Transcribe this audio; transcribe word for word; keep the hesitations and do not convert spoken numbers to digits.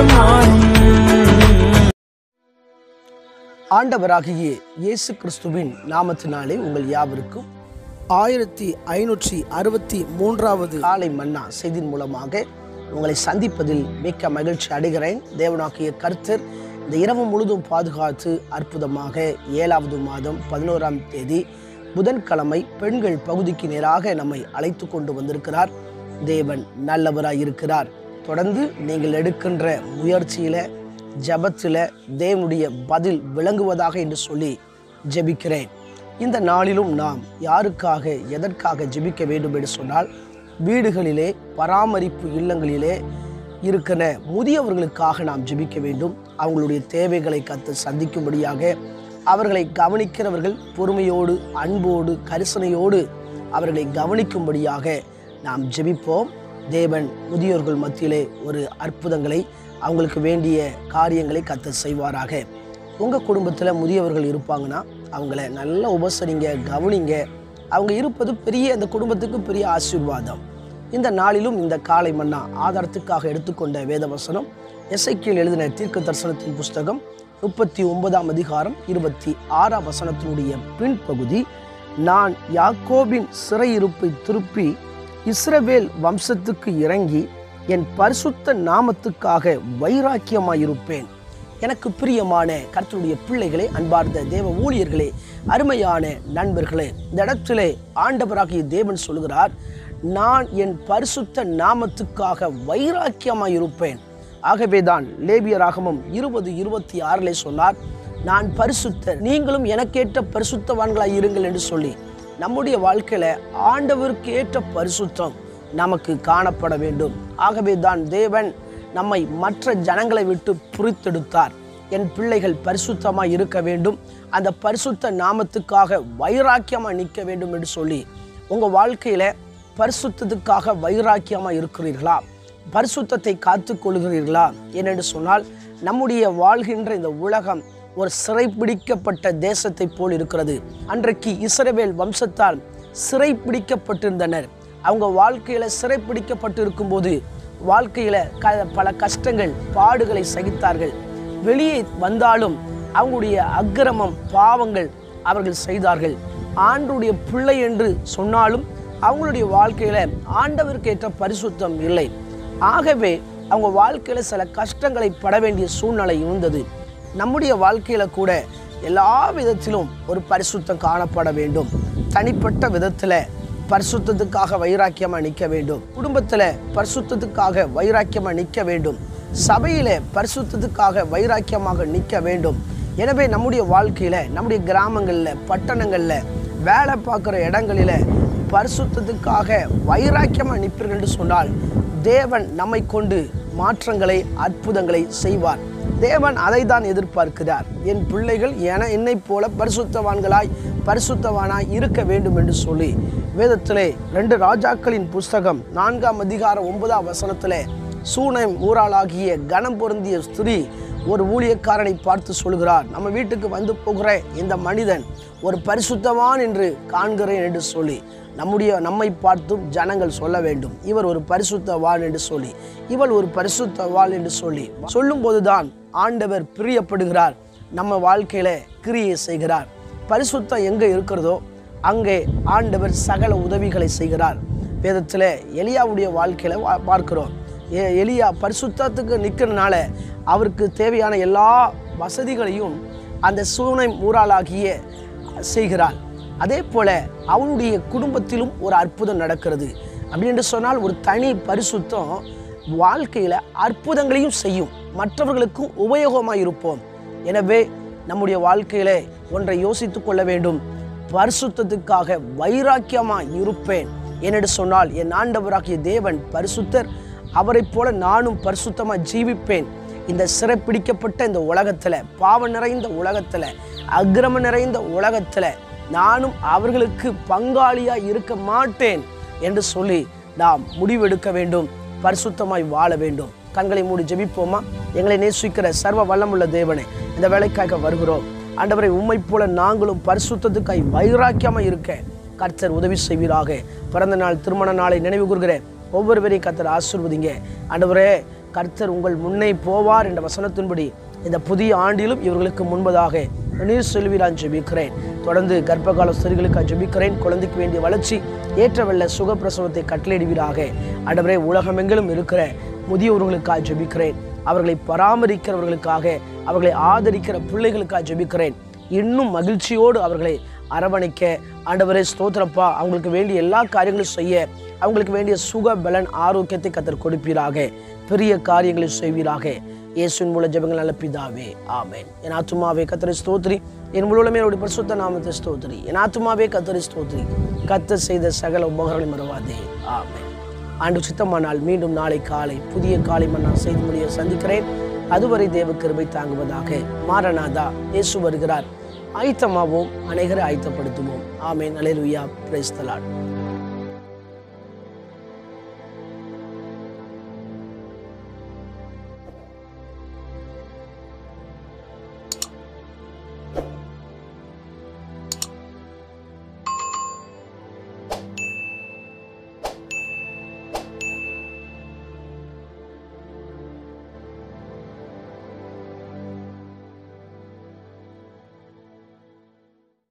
ஆண்டவராகிய இயேசு கிறிஸ்துவின் நாமத்தினாலே உங்கள் யாவருக்கும் ஆயிரத்தி ஐநூற்றி அறுபத்தி மூன்றாவது காலை மன்னா செய்தியின் மூலமாக உங்களை சந்திப்பதில் மிக்க மகிழ்ச்சி அடைகிறேன். தேவனாகிய கர்த்தர் இந்த இரவு முழுதும் பாதுகாத்து அற்புதமாக ஏழாவது மாதம் பதினோராம் தேதி புதன்கிழமை பெண்கள் பகுதிக்கு நேராக நம்மை அழைத்து கொண்டு வந்திருக்கிறார். தேவன் நல்லவராய் இருக்கிறார். தொடர்ந்து நீங்கள் எடுக்கின்ற முயற்சியில ஜபத்தில் தேவனுடைய பதில் விளங்குவதாக என்று சொல்லி ஜெபிக்கிறேன். இந்த நாளிலும் நாம் யாருக்காக எதற்காக ஜெபிக்க வேண்டும் என்று சொன்னால், வீடுகளிலே பராமரிப்பு இல்லங்களிலே இருக்கிற முதியவர்களுக்காக நாம் ஜெபிக்க வேண்டும். அவங்களுடைய தேவைகளை கத்து சந்திக்கும்படியாக அவர்களை கவனிக்கிறவர்கள் பொறுமையோடு அன்போடு கரிசனையோடு அவர்களை கவனிக்கும்படியாக நாம் ஜெபிப்போம். தேவன் முதியோர்கள் மத்தியிலே ஒரு அற்புதங்களை அவங்களுக்கு வேண்டிய காரியங்களை கர்த்தர் செய்வாராக. உங்கள் குடும்பத்தில் முதியவர்கள் இருப்பாங்கன்னா அவங்கள நல்லா உபசரிங்க, கவனிங்க. அவங்க இருப்பது பெரிய அந்த குடும்பத்துக்கு பெரிய ஆசீர்வாதம். இந்த நாளிலும் இந்த காலை மன்னா ஆதாரத்துக்காக எடுத்துக்கொண்ட வேத வசனம் எசேக்கியேல் எழுதின தீர்க்க தரிசனத்தின் புஸ்தகம் முப்பத்தி ஒன்பதாம் அதிகாரம் இருபத்தி ஆறாம் வசனத்தினுடைய பின்பகுதி, நான் யாக்கோபின் சிறையிருப்பை திருப்பி இஸ்ரவேல் வம்சத்துக்கு இறங்கி என் பரிசுத்த நாமத்துக்காக வைராக்கியமாயிருப்பேன். எனக்கு பிரியமான கர்த்தருடைய பிள்ளைகளே, அன்பார்ந்த தேவ ஊழியர்களே, அருமையான நண்பர்களே, இந்த இடத்திலே ஆண்டவராகிய தேவன் சொல்கிறார், நான் என் பரிசுத்த நாமத்துக்காக வைராக்கியமாயிருப்பேன். ஆகவேதான் லேவியராகமம் இருபது இருபத்தி ஆறிலே சொன்னார், நான் பரிசுத்தர், நீங்களும் எனக்கேற்ற பரிசுத்தவான்களாய் இருங்கள் என்று சொல்லி. நம்முடைய வாழ்க்கையில ஆண்டவருக்கு ஏற்ற பரிசுத்தம் நமக்கு காணப்பட வேண்டும். ஆகவே தான் தேவன் நம்மை மற்ற ஜனங்களை விட்டு பிரித்தெடுத்தார். என் பிள்ளைகள் பரிசுத்தமாய் இருக்க வேண்டும், அந்த பரிசுத்த நாமத்துக்காக வைராக்கியமாக நிற்க வேண்டும் என்று சொல்லி. உங்கள் வாழ்க்கையில் பரிசுத்தத்துக்காக வைராக்கியமாக இருக்கிறீர்களா? பரிசுத்தத்தை காத்து கொள்கிறீர்களா? ஏனென்று சொன்னால், நம்முடைய வாழ்கின்ற இந்த உலகம் ஒரு சிறைப்பிடிக்கப்பட்ட தேசத்தை போல் இருக்கிறது. அன்றைக்கு இஸ்ரவேல் வம்சத்தால் சிறைப்பிடிக்கப்பட்டிருந்தனர். அவங்க வாழ்க்கையில் சிறைப்பிடிக்கப்பட்டு இருக்கும்போது வாழ்க்கையில் க பல கஷ்டங்கள் பாடுகளை சகித்தார்கள். வெளியே வந்தாலும் அவங்களுடைய அக்கிரமம் பாவங்கள் அவர்கள் செய்தார்கள். ஆண்டவருடைய பிள்ளை என்று சொன்னாலும் அவங்களுடைய வாழ்க்கையில் ஆண்டவருக்கு ஏற்ற பரிசுத்தம் இல்லை. ஆகவே அவங்க வாழ்க்கையில் சில கஷ்டங்களை பட வேண்டிய சூழ்நிலை இருந்தது. நம்முடைய வாழ்க்கையில் கூட எல்லா விதத்திலும் ஒரு பரிசுத்தம் காணப்பட வேண்டும். தனிப்பட்ட விதத்தில் பரிசுத்தத்துக்காக வைராக்கியமாக நிற்க வேண்டும். குடும்பத்தில் பரிசுத்தத்துக்காக வைராக்கியமாக நிற்க வேண்டும். சபையில் பரிசுத்தத்துக்காக வைராக்கியமாக நிற்க வேண்டும். எனவே நம்முடைய வாழ்க்கையில், நம்முடைய கிராமங்களில், பட்டணங்களில், வேலை பார்க்குற இடங்களில் பரிசுத்தத்துக்காக வைராக்கியமாக நிற்பீர்கள் என்று சொன்னால், தேவன் நம்மை கொண்டு மாற்றங்களை அற்புதங்களை செய்வார். தேவன் அதை தான் எதிர்பார்க்கிறார். என் பிள்ளைகள் என என்னை போல பரிசுத்தவான்களாய் பரிசுத்தவானாய் இருக்க வேண்டும் என்று சொல்லி வேதத்திலே ரெண்டு ராஜாக்களின் புஸ்தகம் நான்காம் அதிகாரம் ஒன்பதாம் வசனத்திலே சூனேம் ஊராளாகிய கனம் பொருந்திய ஸ்திரீ ஒரு ஊழியக்காரனை பார்த்து சொல்கிறார், நம்ம வீட்டுக்கு வந்து போகிற இந்த மனிதன் ஒரு பரிசுத்தவான் என்று காண்கிறேன் என்று சொல்லி. நம்முடைய நம்மை பார்த்தும் ஜனங்கள் சொல்ல வேண்டும், இவர் ஒரு பரிசுத்தவான் என்று சொல்லி, இவள் ஒரு பரிசுத்தவாள் என்று சொல்லி. சொல்லும் போதுதான் ஆண்டவர் பிரியப்படுகிறார், நம்ம வாழ்க்கையில கிரியை செய்கிறார். பரிசுத்தம் எங்கே இருக்கிறதோ அங்கே ஆண்டவர் சகல உதவிகளை செய்கிறார். வேதத்தில் எலியாவுடைய வாழ்க்கையில பார்க்கிறோம். எலியா பரிசுத்தத்துக்கு நிற்கிறதுனால அவருக்கு தேவையான எல்லா வசதிகளையும் அந்த சூனேம் ஊராளாகிய செய்கிறார். அதே போல அவனுடைய குடும்பத்திலும் ஒரு அற்புதம் நடக்கிறது. அப்படி என்று சொன்னால், ஒரு தனி பரிசுத்தம் வாழ்க்கையில் அற்புதங்களையும் செய்யும், மற்றவர்களுக்கும் உபயோகமாக இருப்போம். எனவே நம்முடைய வாழ்க்கையில ஒன்றை யோசித்து கொள்ள வேண்டும், பரிசுத்தத்துக்காக வைராக்கியமாக இருப்பேன் என்று சொன்னால், என் ஆண்டவராகிய தேவன் பரிசுத்தர், அவரை போல நானும் பரிசுத்தமாக ஜீவிப்பேன். இந்த சிறைப்பிடிக்கப்பட்ட இந்த உலகத்தில், பாவம் நிறைந்த உலகத்தில், அக்கிரமம் நிறைந்த உலகத்தில் நானும் அவர்களுக்கு பங்காளியாக இருக்க மாட்டேன் என்று சொல்லி நாம் முடிவெடுக்க வேண்டும். பரிசுத்தமாய் வாழ வேண்டும். கண்களை மூடி ஜெபிப்போமா? எங்களை நேசிக்கிற சர்வ வல்லமுள்ள தேவனே, இந்த வேலைக்காக வருகிறோம். ஆண்டவரை, உம்மை போல நாங்களும் பரிசுத்தத்துக்காய் வைராக்கியமாக இருக்க கர்த்தர் உதவி செய்வீராக. பிறந்த நாள், திருமண நாளை நினைவு கூறுகிற ஒவ்வொருவரையும் கர்த்தர் ஆசீர்வதிங்க. ஆண்டவரே, கர்த்தர் உங்கள் முன்னே போவார் என்ற வசனத்தின்படி இந்த புதிய ஆண்டிலும் இவர்களுக்கு முன்பதாக நீர் செல்வீரான் ஜெபிக்கிறேன். தொடர்ந்து கர்ப்பகால ஸ்திரீகளுக்காக ஜெபிக்கிறேன். குழந்தைக்கு வேண்டிய வளர்ச்சி ஏற்றவல்ல சுகப்பிரசவத்தை கட்டளையிடுவீராக. ஆண்டவரே, உலகமெங்கிலும் இருக்கிற முதியோர்களுக்காக ஜெபிக்கிறேன். அவர்களை பராமரிக்கிறவர்களுக்காக, அவர்களை ஆதரிக்கிற பிள்ளைகளுக்காக ஜெபிக்கிறேன். இன்னும் மகிழ்ச்சியோடு அவர்களை அரவணைக்க ஆண்டவரே ஸ்தோத்திரப்பா. அவங்களுக்கு வேண்டிய எல்லா காரியங்களும் செய்ய, அவங்களுக்கு வேண்டிய சுக பலன் ஆரோக்கியத்தை கர்த்தர் கொடுப்பீராக. பெரிய காரியங்களை செய்வீராக. இயேசுவின் மூலம் ஜெபங்கள் நல்ல பிதாவே, ஆமென். என் ஆத்துமாவே கர்த்தரை ஸ்தோத்திரி, என் முழுவதுமே அவருடைய பரிசுத்த நாமத்தை ஸ்தோத்திரி. என் ஆத்துமாவே கர்த்தரை ஸ்தோத்திரி, கர்த்தர் செய்த சகல உபகாரங்களை மறவாதே, ஆமென். ஆண்டு சித்தமானால் மீண்டும் நாளை காலை புதிய காலை மன்னா செய்தி மொழியை சந்திக்கிறேன். அதுவரை தேவ கிருபை தாங்குவதாக. மாரநாதா, இயேசு வருகிறார். ஆயத்தமாவோம், அநேகரை ஆயத்தப்படுத்துவோம். ஆமென். அல்லேலூயா. Praise the Lord.